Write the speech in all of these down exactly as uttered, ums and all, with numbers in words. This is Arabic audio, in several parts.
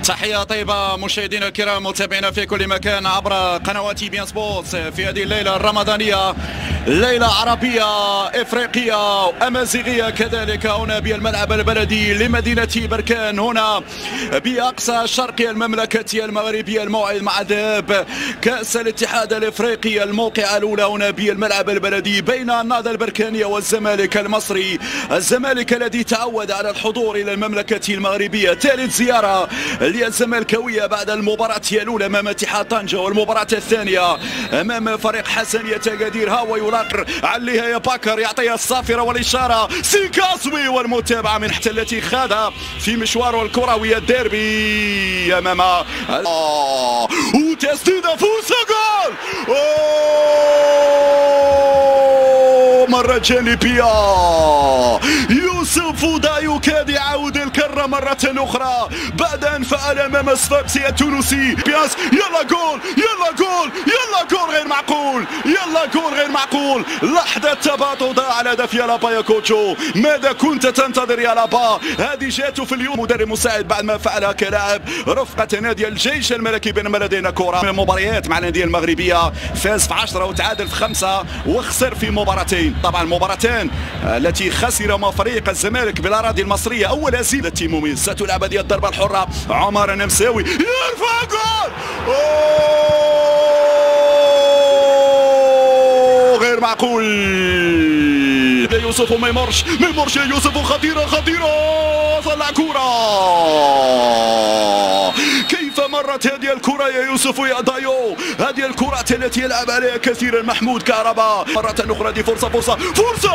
تحية طيبة مشاهدينا الكرام متابعينا في كل مكان عبر قنوات بي ان سبورتس في هذه الليلة الرمضانية، ليلة عربية افريقية وامازيغية كذلك هنا بالملعب البلدي لمدينة بركان هنا باقصى شرق المملكة المغربية. الموعد مع ذهاب كأس الاتحاد الافريقي الموقعة الاولى هنا بالملعب البلدي بين النهضة البركانية والزمالك المصري. الزمالك الذي تعود على الحضور الى المملكة المغربية، ثالث زيارة للزمالكاوية بعد المباراة الأولى أمام اتحاد طنجة والمباراة الثانية أمام فريق حسنية أكادير. ها ويلاقر عليها يا باكر، يعطيها الصافرة والإشارة سيكاسوي والمتابعة من حتى التي خاضها في مشواره الكروي الديربي أمام آه وتسديدة فرصة جول مرة جانبية. يوسف دايو كاد يعود الكرة مرة أخرى بعد أن فعل أمام صفاقسي التونسي. بياس يلا جول يلا جول يلا جول غير معقول يلا جول غير معقول. لحظة تباطؤ على هدف يا لابا يا كوتشو، ماذا كنت تنتظر يا لابا؟ هذه جاته في اليوم مدرب مساعد بعد ما فعلها كلاعب رفقة نادي الجيش الملكي بينما لدينا كرة من المباريات مع الأندية المغربية، فاز في عشرة وتعادل في خمسة وخسر في مباراتين. طبعا المباراتين التي خسر فريق الزمالك بالاراضي المصريه اول هزيمه التيمومي. ستلعب هذه الضربه الحره، عمر النمساوي يرفع جول غير معقول. يوسف وما يمرش ما يمرش يا يوسف، خطيره خطيره طلع كره. كيف مرت هذه الكرة يا يوسف يا دايو؟ هذه الكرات التي يلعب عليها كثيرا محمود كهرباء. مرة أخرى دي فرصة فرصة فرصة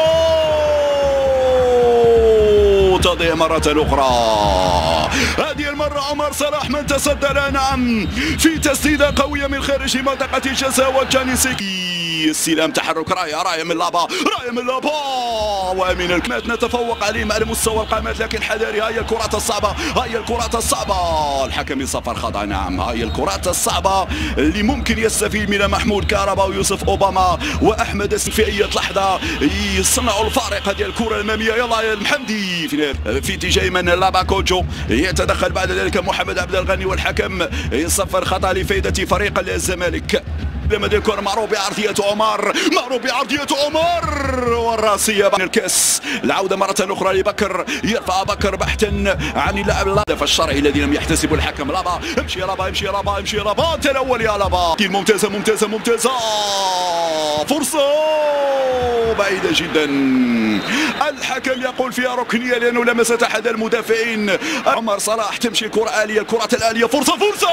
تضيع مرة أخرى. هذه المرة عمر صلاح من تصدى لها، نعم، في تسديدة قوية من خارج منطقة الجزاء والجانيسيكي. السلام تحرك راية راية من لابا راية من لابا ومن الكمات نتفوق عليهم على مستوى القامات، لكن حذاري هاي الكرات الصعبة هاي الكرات الصعبة. الحكم يصفر خطأ، نعم، هاي الكرات الصعبة اللي ممكن يستفيد منها محمود كهرباء ويوسف أوباما وأحمد في أي لحظة يصنعوا الفارق. هذه الكرة الأمامية يلا يا المحمدي في في اتجاه من لابا كوجو، يتدخل بعد ذلك محمد عبد الغني والحكم يصفر خطأ لفائدة فريق الزمالك. لما دي الكرة معروف بعرضية عمر معروف بعرضية عمر والراسية من الكاس. العودة مرة أخرى لبكر، يرفع بكر بحثا عن اللاعب الهدف الشرعي الذي لم يحتسبه الحكم. لابا امشي يا لابا امشي يا لابا امشي يا لابا انت الأول يا لابا. ممتازة ممتازة ممتازة فرصة بعيدة جدا. الحكم يقول فيها ركنية لأنه لمست أحد المدافعين. عمر صلاح تمشي كرة آلية، الكرة الآلية فرصة فرصة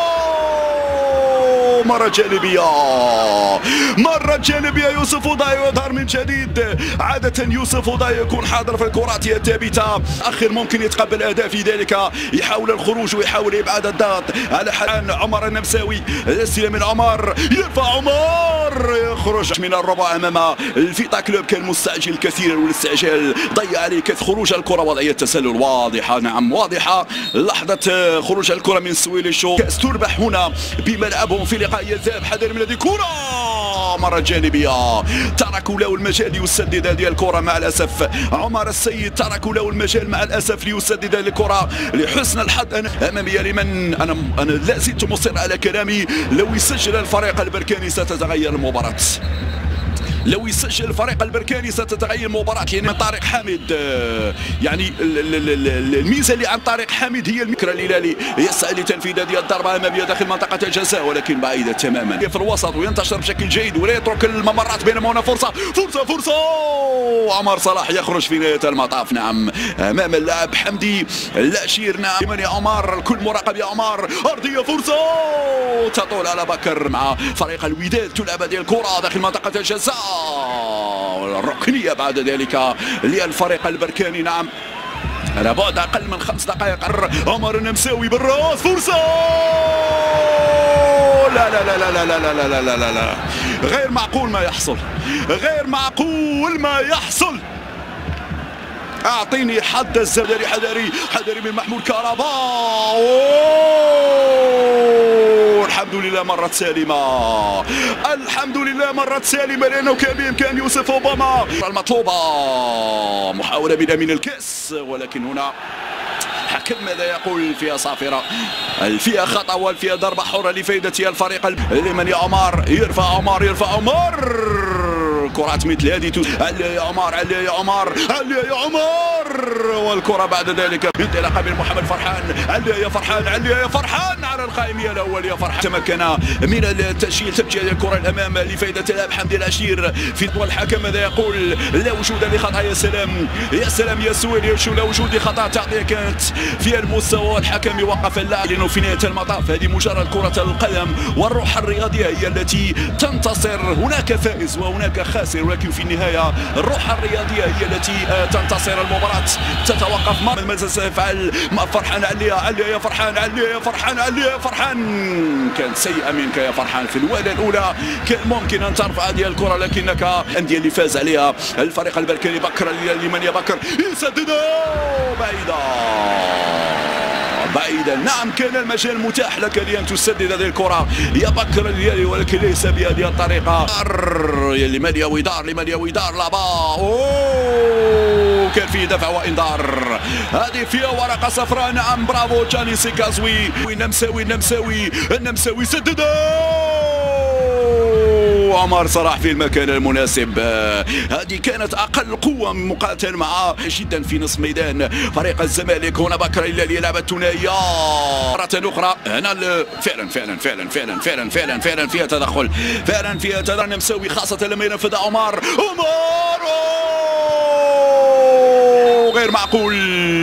مرة جانبية مرة جانبية. يوسف ضايع يظهر من جديد. عادة يوسف ضايع يكون حاضر في الكرات الثابتة، أخير ممكن يتقبل أهداف، في ذلك يحاول الخروج ويحاول إبعاد الضغط على حال عمر النمساوي. الاستلام من عمر، يرفع عمر يخرج من الربع أمام الفيتا كلوب، كان مستعجل كثيرا والاستعجال ضيع عليه كث خروج الكرة. وضعية تسلل واضحة، نعم واضحة. لحظة خروج الكرة من سويليشو. كأس تربح هنا بملعبهم في لقاء الذهاب. حذر من هذه الكرة مرة جانبية، تركوا له المجال ليسدد هذه الكرة مع الأسف. عمر السيد تركوا له المجال مع الأسف ليسدد هذه الكرة لحسن الحظ أمامية لمن أنا أنا لا زلت مصر على كلامي. لو يسجل الفريق البركاني ستتغير المباراة، لو يسجل الفريق البركاني ستتغير المباراة، لأن طارق حامد يعني الميزة اللي عن طارق حامد هي المكر الهلالي يسعى لتنفيذ هذه الضربة أمامية داخل منطقة الجزاء ولكن بعيدة تماما في الوسط وينتشر بشكل جيد ولا يترك الممرات بينما هنا فرصة فرصة فرصة. عمر صلاح يخرج في نهاية المطاف، نعم، أمام اللاعب حمدي الأشير، نعم، لمن يا عمر الكل مراقب يا عمر. أرضية فرصة تطول على بكر مع فريق الوداد. تلعب هذه الكرة داخل منطقة الجزاء، الركنية بعد ذلك للفريق البركاني، نعم، على بعد أقل من خمس دقائق. عمر النمساوي بالراس فرصة لا لا لا لا لا لا لا لا لا لا لا غير معقول ما يحصل، غير معقول ما يحصل. أعطيني حد الزبدري. حذري حذري من محمود كهرباء. الحمد لله مرت سالمة، الحمد لله مرت سالمة لأنه كان بإمكان يوسف أوباما المطلوبة محاولة من أمين الكاس ولكن هنا الحكم ماذا يقول؟ فيها صافرة، فيها خطأ والفيها ضربة حرة لفائدة الفريق. لمن يا عمار، يرفع عمار، يرفع عمار، كرات مثل هذه عليا يا عمار، عليا يا عمار، عليا يا عمار، والكرة بعد ذلك انطلاقة من محمد فرحان. عليا يا فرحان، عليا يا فرحان على القائمية الأول يا فرحان. تمكن من التسجيل، تبجي هذه الكرة الأمام لفائدة اللاعب حمدي العشير. في والحكم ماذا يقول؟ لا وجود لخطأ. يا سلام يا سلام يا سويل، لا وجود لخطأ. تعطيه كانت في المستوى، الحكم يوقف اللاعب لأنه في نهاية المطاف هذه مجرد كرة القدم، والروح الرياضية هي التي تنتصر. هناك فائز وهناك خاسر، ولكن في النهاية الروح الرياضية هي التي تنتصر. المباراة تتوقف. ماذا سيفعل فرحان؟ عليا، عليا يا فرحان، عليا يا فرحان، عليا يا فرحان. كانت سيئة منك يا فرحان في الوهلة الأولى، كان ممكن أن ترفع هذه الكرة، لكنك الأندية اللي فاز عليها الفريق البركاني. بكر لمن يا بكر، يسدد بعيدة بعيدا. نعم كان المجال متاح لك لأن تسدد هذه الكرة يا بكر اليالي، ولكن ليس بهذه الطريقة. لمن يا ودار، لمن يا ودار، لابا أوه كان فيه دفع وإنذار. هذه فيها ورقة صفراء. نعم برافو جاني سيكازوي. النمساوي، النمساوي، النمساوي سدد. عمر صلاح في المكان المناسب. هذه كانت اقل قوه مقارنه مع جدا في نصف ميدان فريق الزمالك. هنا بكر الهلالي يلعب الثنائيه مره اخرى. هنا فعلا فعلا فعلا فعلا فعلا فعلا فعلا فيها تدخل، فعلا فيها تدخل نمساوي، خاصه لما ينفذ عمر. عمر غير معقول،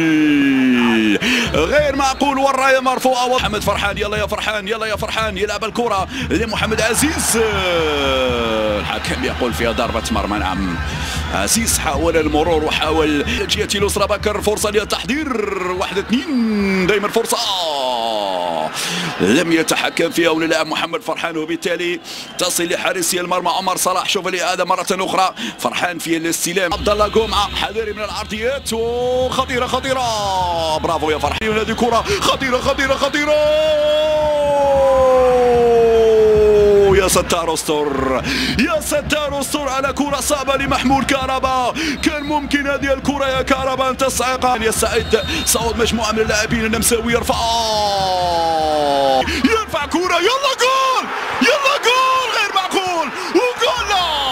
غير معقول، والرايه مرفوعه. محمد فرحان، يلا يا فرحان، يلا يا فرحان، يلعب الكره لمحمد عزيز. الحكم يقول فيها ضربه مرمى. نعم عزيز حاول المرور وحاول الجهه اليسرى. بكر فرصه للتحضير، واحد اثنين، دائما فرصه لم يتحكم فيها وللاعب محمد فرحان، وبالتالي تصل لحارسي المرمى عمر صلاح. شوف الإعادة مرة أخرى. فرحان في الاستلام. عبد الله جمعة حذاري من العرضيات، وخطيرة خطيرة. برافو يا فرحان، هذه كرة خطيرة خطيرة خطيرة. يا ستار استر، يا ستار استر على كرة صعبة لمحمود كهربا. كان ممكن هذه الكرة يا كهربا أن تصعق. يستعد صعود مجموعة من اللاعبين. النمساوي يرفع، يرفع كرة، يلا جول، يلا جول، غير معقول، وجول.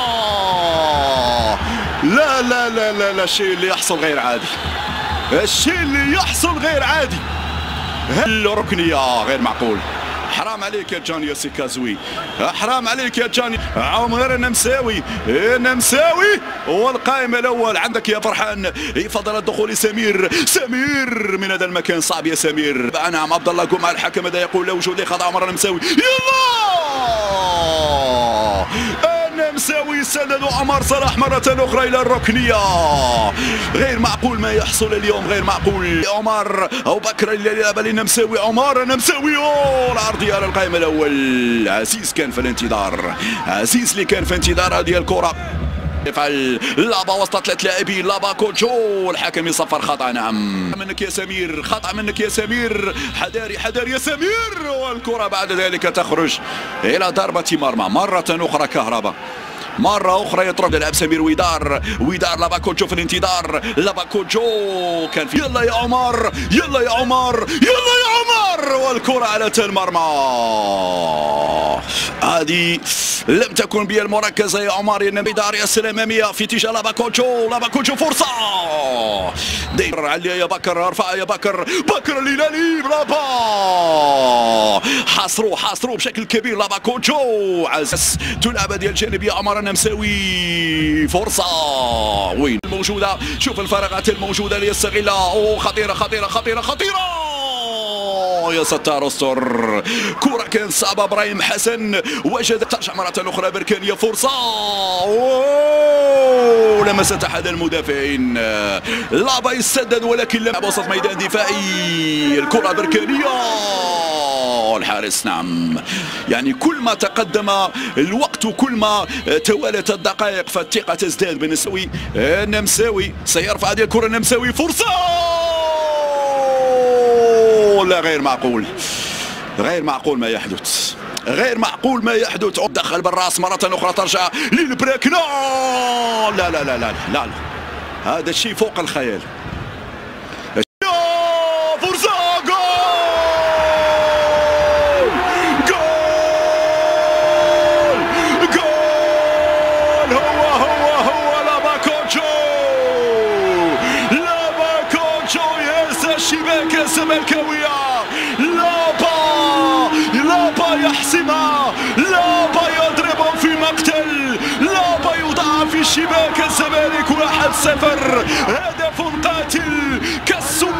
لا لا لا لا لا الشيء اللي يحصل غير عادي، الشيء اللي يحصل غير عادي. الركنية غير معقول. حرام عليك يا جاني يا سيكازوي، حرام عليك يا جاني. عمر النمساوي، النمساوي والقائم الاول. عندك يا فرحان، يفضل الدخول سمير، سمير من هذا المكان صعب يا سمير. نعم عبد الله جمعة. الحكم ماذا يقول؟ لا وجود لخطأ عمر النمساوي. يلا النمساوي سدد عمر صلاح مرة أخرى إلى الركنية. غير معقول ما يحصل اليوم، غير معقول. عمر أو بكر اللي يلعب للنمساوي. عمر النمساوي، أوه العرضية على القائم الأول. عزيز كان في الانتظار، عزيز اللي كان في انتظار هذه الكرة. يفعل لابا وسط ثلاث لاعبين. لابا كوتشو، الحكم يصفر خطأ. نعم منك يا سمير، خطأ منك يا سمير. حذاري حذاري يا سمير، والكرة بعد ذلك تخرج إلى ضربة مرمى مرة أخرى. كهربا مرة أخرى يطرد اللاعب سمير. ودار، ودار لابا كوتشو في الانتظار. لابا كوتشو كان في، يلا يا عمر، يلا يا عمر، يلا يا عمر، والكرة على المرمى. هذه لم تكن بها المركزة يا عمر. ينبي داريس الأمامية في اتجاه لابا كوتشو. لابا كوتشو فرصة دير عليا يا بكر، ارفع يا بكر، بكر الهلالي. برافو، حاصروا حاصروا بشكل كبير لابا كوتشو. عزيز تلعب هذه الجانب يا عمر النمساوي. فرصة وين الموجودة؟ شوف الفراغات الموجودة ليستغلها. اوه خطيرة خطيرة خطيرة خطيرة. يا ستار استر، كرة كان صعبة. ابراهيم حسن وجد، ترجع مرة أخرى بركانية. فرصة أوه لمست أحد المدافعين. لابا يسدد ولكن لم وسط ميدان دفاعي. الكرة بركانية. الحارس نعم، يعني كل ما تقدم الوقت وكل ما توالت الدقائق فالثقة تزداد بالنسبة. النمساوي سيرفع هذه الكرة. النمساوي فرصة، لا غير معقول، غير معقول ما يحدث، غير معقول ما يحدث. دخل بالراس مرة أخرى، ترجع للبريك. لا لا لا لا لا لا, لا. هذا الشيء فوق الخيال. فرصة الزملكاوية. لابا لابا يحسمها، لابا يضرب في مقتل، لابا يوضع في شباك الزمالك. واحد صفر، هدف قاتل كالسم